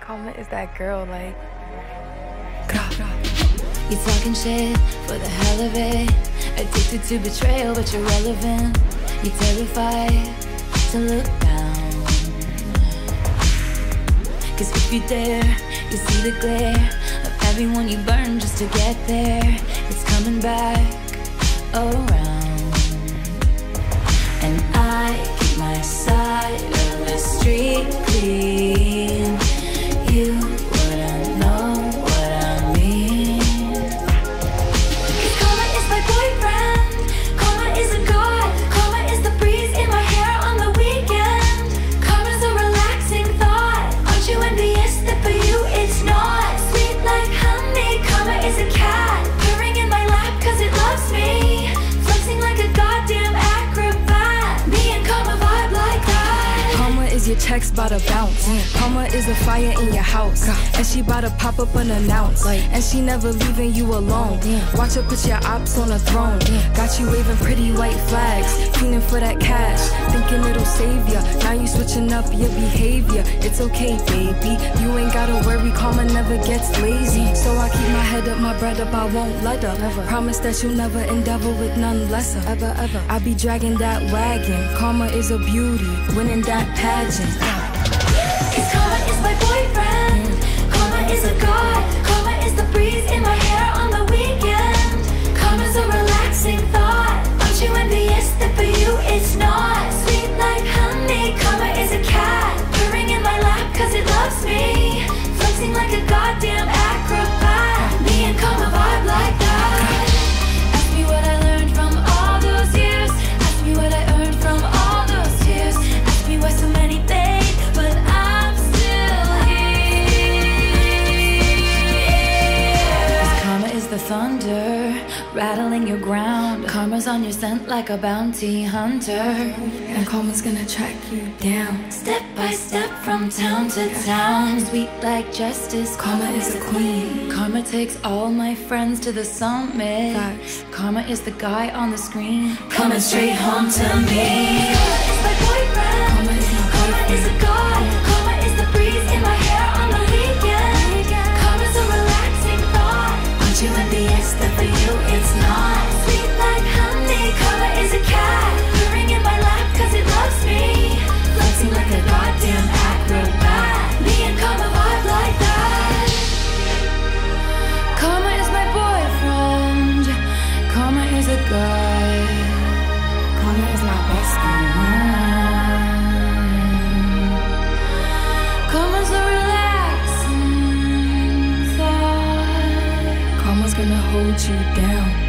Karma is that girl, like. You talking shit for the hell of it. Addicted to betrayal, but you're relevant. You're terrified to look down. Cause if you dare, you see the glare of everyone you burn just to get there. It's coming back around. And I keep my side of the street clean. You wouldn't know what I mean. Cause karma is my boyfriend. Karma is a god. Karma is the breeze in my hair on the weekend. Karma's a relaxing thought. Aren't you envious that for you it's not? Sweet like honey. Karma is a cat purring in my lap cause it loves me. Flexing like a goddamn acrobat. Me and karma vibe like that. Karma is your text bout to bounce. Karma is a fire in your house, and she bout to pop up unannounced. And she never leaving you alone. Watch her put your ops on a throne. Got you waving pretty white flags, feeling for that cash, thinking it'll save ya. Now you switching up your behavior. It's okay, baby. You ain't gotta worry. Karma never gets lazy. So I keep my head up, my bread up. I won't let her. Never. Promise that you'll never endeavor with none lesser. Ever, ever. I be dragging that wagon. Karma is a beauty, winning that pageant. Cause karma is my boyfriend. Karma is a god. Karma is the breeze in my hair on the weekend. Karma's a relaxing thought. Aren't you envious that for you it's not? Sweet like honey. Karma is a cat purring in my lap cause it loves me. Flexing like a goddamn acrobat. Me and karma vibe like that. Ask me what I learned from all those years. Ask me what I earned from all those tears. Ask me why so many fade, but I'm still here. 'Cause karma is the thunder rattling your ground. Karma's on your scent like a bounty hunter. And karma's gonna track you down. Step by step from town to town. Sweet like justice. Karma is a queen. Karma takes all my friends to the summit. Facts. Karma is the guy on the screen coming straight home to me. Karma is my boyfriend. Karma is my Karma is a god. Karma is the breeze in my hair on the weekend. Karma's a relaxing thought. Aren't you envious that for you it's not? Sweet like honey. Karma is a cat purring in my lap cause it loves me. Flexing like a goddamn acrobat. Me and karma vibe like that. Karma is my boyfriend. Karma is a guy. Karma is my best friend. Karma's a relaxing thought. Karma's gonna hold you down.